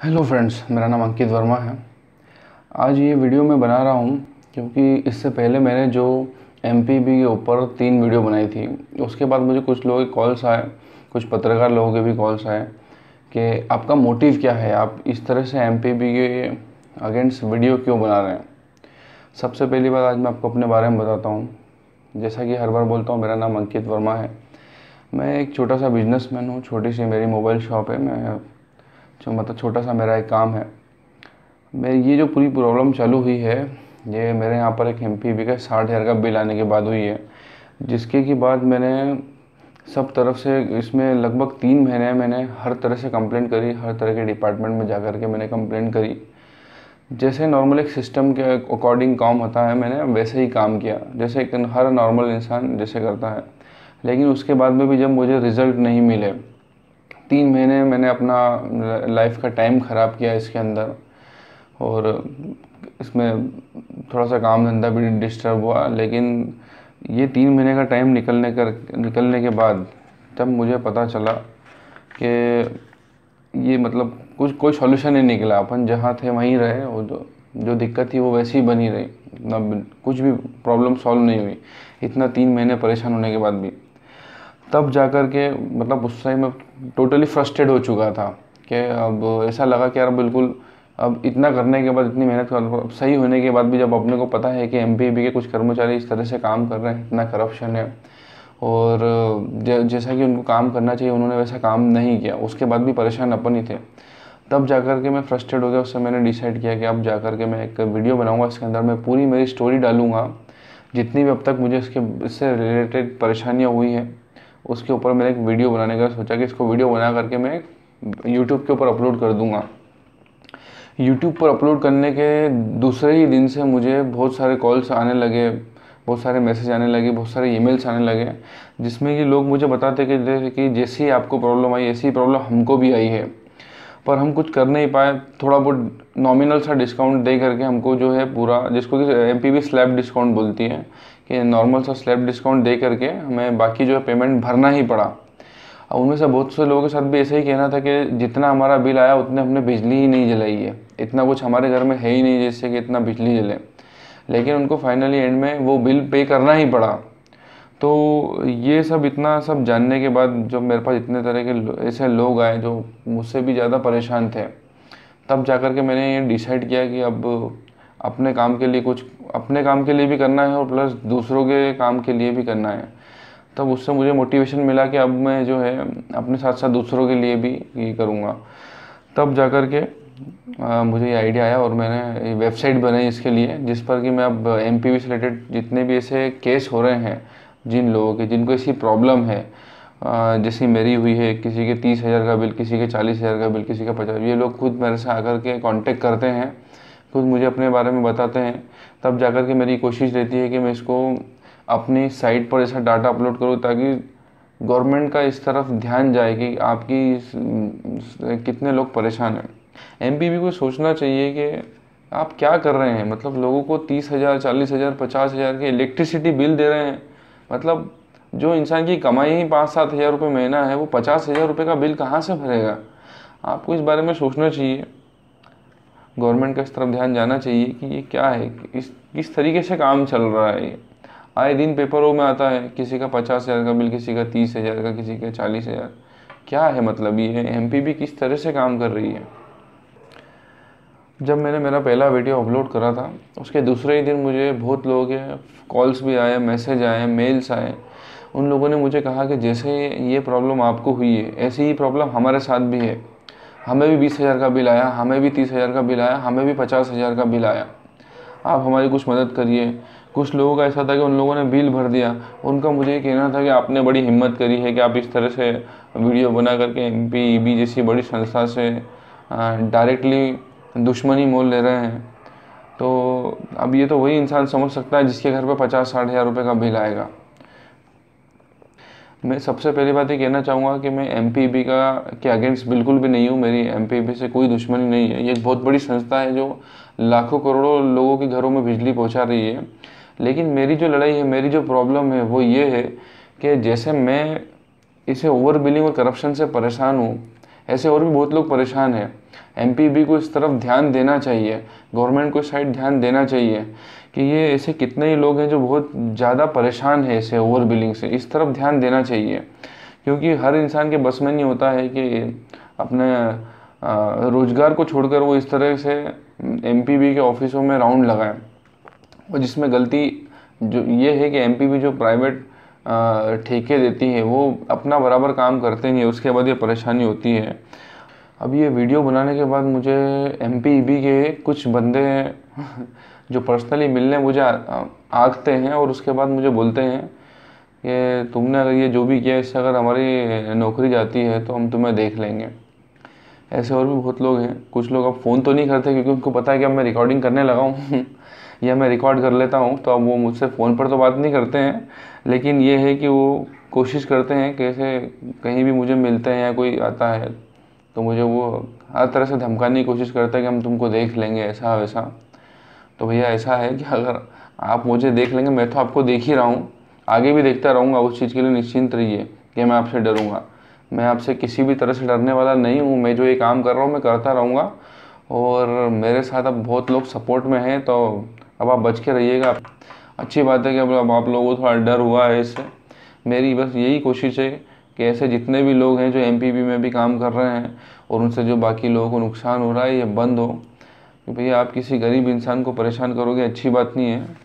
Hello friends, मेरा नाम अंकित वर्मा है। आज ये वीडियो मैं बना रहा हूँ क्योंकि इससे पहले मैंने जो एमपीबी के ऊपर 3 वीडियो बनाई थी, उसके बाद मुझे कुछ लोगों के कॉल्स आए, कुछ पत्रकार लोगों के भी कॉल्स आए कि आपका मोटिव क्या है, आप इस तरह से एमपीबी के अगेंस्ट वीडियो क्यों बना रहे हैं। सबसे पहली बात आज मैं आपको अपने बारे में बताता हूँ। जैसा कि हर बार बोलता हूँ, मेरा नाम अंकित वर्मा है। मैं एक छोटा सा बिजनेसमैन हूँ, छोटी सी मेरी मोबाइल शॉप है। मैं छोटा सा मेरा एक काम है। मेरी ये जो पूरी प्रॉब्लम चालू हुई है, ये मेरे यहाँ पर एक एमपीबी का 60,000 का बिल आने के बाद हुई है, जिसके की बाद मैंने सब तरफ से इसमें लगभग 3 महीने मैंने हर तरह से कंप्लेंट करी, हर तरह के डिपार्टमेंट में जा कर के मैंने कंप्लेंट करी। जैसे नॉर्मल एक सिस्टम के अकॉर्डिंग काम होता है, मैंने वैसे ही काम किया जैसे एक हर नॉर्मल इंसान जैसे करता है। लेकिन उसके बाद में भी जब मुझे रिज़ल्ट नहीं मिले, 3 महीने मैंने अपना लाइफ का टाइम ख़राब किया इसके अंदर, और इसमें थोड़ा सा काम धंधा भी डिस्टर्ब हुआ। लेकिन ये 3 महीने का टाइम निकलने के बाद जब मुझे पता चला कि ये मतलब कोई सॉल्यूशन नहीं निकला, अपन जहाँ थे वहीं रहे, और जो दिक्कत थी वो वैसी ही बनी रही, कुछ भी प्रॉब्लम सॉल्व नहीं हुई इतना 3 महीने परेशान होने के बाद भी। तब जाकर के मतलब उस टाइम मैं टोटली फ्रस्ट्रेट हो चुका था कि अब ऐसा लगा कि यार बिल्कुल, अब इतना करने के बाद, इतनी मेहनत कर सही होने के बाद भी जब अपने को पता है कि एमपीबी के कुछ कर्मचारी इस तरह से काम कर रहे हैं, इतना करप्शन है, और जैसा कि उनको काम करना चाहिए उन्होंने वैसा काम नहीं किया, उसके बाद भी परेशान अपन ही थे। तब जाकर के मैं फ्रस्ट्रेट हो गया। उससे मैंने डिसाइड किया कि अब जाकर के मैं एक वीडियो बनाऊंगा, इसके अंदर मैं पूरी मेरी स्टोरी डालूंगा, जितनी भी अब तक मुझे इससे रिलेटेड परेशानियाँ हुई हैं उसके ऊपर मैंने एक वीडियो बनाने का सोचा कि इसको वीडियो बना करके मैं यूट्यूब के ऊपर अपलोड कर दूंगा। यूट्यूब पर अपलोड करने के दूसरे ही दिन से मुझे बहुत सारे कॉल्स आने लगे, बहुत सारे मैसेज आने लगे, बहुत सारे ईमेल्स आने लगे, जिसमें कि लोग मुझे बताते कि जैसी आपको प्रॉब्लम आई ऐसी प्रॉब्लम हमको भी आई है, पर हम कुछ कर नहीं पाए। थोड़ा बहुत नॉमिनल सा डिस्काउंट दे करके हमको जो है पूरा, जिसको कि एमपीबी स्लैब डिस्काउंट बोलती है, कि नॉर्मल सा स्लैब डिस्काउंट दे करके हमें बाकी जो है पेमेंट भरना ही पड़ा। अब उनमें से बहुत से लोगों के साथ भी ऐसा ही कहना था कि जितना हमारा बिल आया उतने हमने बिजली ही नहीं जलाई है, इतना कुछ हमारे घर में है ही नहीं जिससे कि इतना बिजली जले। लेकिन उनको फाइनली एंड में वो बिल पे करना ही पड़ा। तो ये सब इतना सब जानने के बाद जब मेरे पास इतने तरह के ऐसे लोग आए जो मुझसे भी ज़्यादा परेशान थे, तब जाकर के मैंने ये डिसाइड किया कि अब अपने काम के लिए कुछ, अपने काम के लिए भी करना है और प्लस दूसरों के काम के लिए भी करना है। तब उससे मुझे मोटिवेशन मिला कि अब मैं जो है अपने साथ साथ दूसरों के लिए भी ये करूँगा। तब जाकर के मुझे ये आइडिया आया और मैंने वेबसाइट बनाई इसके लिए, जिस पर कि मैं अब एमपीबी से रिलेटेड जितने भी ऐसे केस हो रहे हैं, जिन लोगों के जिनको ऐसी प्रॉब्लम है, जैसी मेरी हुई है, किसी के 30,000 का बिल, किसी के 40,000 का बिल, किसी का 50, ये लोग खुद मेरे से आकर के कांटेक्ट करते हैं, खुद मुझे अपने बारे में बताते हैं। तब जाकर के मेरी कोशिश रहती है कि मैं इसको अपनी साइट पर ऐसा डाटा अपलोड करूँ ताकि गवर्नमेंट का इस तरफ ध्यान जाए कि कितने लोग परेशान हैं। एमपीबी को सोचना चाहिए कि आप क्या कर रहे हैं, मतलब लोगों को 30,000, 40,000, 50,000 के इलेक्ट्रिसिटी बिल दे रहे हैं। मतलब जो इंसान की कमाई ही 5-7 हज़ार रुपये महीना है, वो 50,000 रुपये का बिल कहाँ से भरेगा। आपको इस बारे में सोचना चाहिए, गवर्नमेंट का इस तरफ ध्यान जाना चाहिए कि ये क्या है, किस तरीके से काम चल रहा है। ये आए दिन पेपरों में आता है, किसी का 50,000 का बिल, किसी का 30,000 का, किसी का 40,000। क्या है मतलब, ये एमपीबी किस तरह से काम कर रही है। जब मैंने मेरा पहला वीडियो अपलोड करा था, उसके दूसरे ही दिन मुझे बहुत लोगों के कॉल्स भी आए, मैसेज आए, मेल्स आए। उन लोगों ने मुझे कहा कि जैसे ये प्रॉब्लम आपको हुई है ऐसी ही प्रॉब्लम हमारे साथ भी है, हमें भी 20,000 का बिल आया, हमें भी 30,000 का बिल आया, हमें भी 50,000 का बिल आया, आप हमारी कुछ मदद करिए। कुछ लोगों का ऐसा था कि उन लोगों ने बिल भर दिया। उनका मुझे ये कहना था कि आपने बड़ी हिम्मत करी है कि आप इस तरह से वीडियो बना करके एमपीबी जैसी बड़ी संस्था से डायरेक्टली दुश्मनी मोल ले रहे हैं। तो अब ये तो वही इंसान समझ सकता है जिसके घर पे 50-60 हज़ार रुपये का बिल आएगा। मैं सबसे पहली बात ये कहना चाहूँगा कि मैं एमपीबी के अगेंस्ट बिल्कुल भी नहीं हूँ। मेरी एमपीबी से कोई दुश्मनी नहीं है। ये एक बहुत बड़ी संस्था है जो लाखों करोड़ों लोगों के घरों में बिजली पहुँचा रही है। लेकिन मेरी जो लड़ाई है, मेरी जो प्रॉब्लम है वो ये है कि जैसे मैं इसे ओवर बिलिंग और करप्शन से परेशान हूँ, ऐसे और भी बहुत लोग परेशान हैं। एमपीबी को इस तरफ ध्यान देना चाहिए, गवर्नमेंट को इस साइड ध्यान देना चाहिए कि ये ऐसे कितने ही लोग हैं जो बहुत ज़्यादा परेशान है ऐसे ओवर बिलिंग से, इस तरफ ध्यान देना चाहिए। क्योंकि हर इंसान के बस में नहीं होता है कि अपने रोज़गार को छोड़कर वो इस तरह से एमपीबी के ऑफिसों में राउंड लगाएं। और जिसमें गलती जो ये है कि एमपीबी जो प्राइवेट ठेके देती है वो अपना बराबर काम करते नहीं है, उसके बाद ये परेशानी होती है। अब ये वीडियो बनाने के बाद मुझे एमपीबी के कुछ बंदे जो पर्सनली मिलने मुझे आते हैं और उसके बाद मुझे बोलते हैं कि तुमने अगर ये जो भी किया इससे अगर हमारी नौकरी जाती है तो हम तुम्हें देख लेंगे। ऐसे और भी बहुत लोग हैं। कुछ लोग अब फ़ोन तो नहीं करते क्योंकि उनको पता है कि अब मैं रिकॉर्डिंग करने लगा हूँ या मैं रिकॉर्ड कर लेता हूँ, तो अब वो मुझसे फ़ोन पर तो बात नहीं करते हैं, लेकिन ये है कि वो कोशिश करते हैं कि ऐसे कहीं भी मुझे मिलते हैं या कोई आता है तो मुझे वो हर तरह से धमकाने की कोशिश करता है कि हम तुमको देख लेंगे ऐसा वैसा। तो भैया ऐसा है कि अगर आप मुझे देख लेंगे, मैं तो आपको देख ही रहा हूँ, आगे भी देखता रहूँगा, उस चीज़ के लिए निश्चिंत रहिए कि मैं आपसे डरूँगा। मैं आपसे किसी भी तरह से डरने वाला नहीं हूँ। मैं जो ये काम कर रहा हूँ मैं करता रहूँगा और मेरे साथ अब बहुत लोग सपोर्ट में हैं, तो अब आप बच के रहिएगा। अच्छी बात है कि अब आप लोगों को थोड़ा डर हुआ है इससे। मेरी बस यही कोशिश है कि ऐसे जितने भी लोग हैं जो एमपीबी में भी काम कर रहे हैं और उनसे जो बाकी लोगों को नुकसान हो रहा है ये बंद हो। कि भैया आप किसी गरीब इंसान को परेशान करोगे, अच्छी बात नहीं है।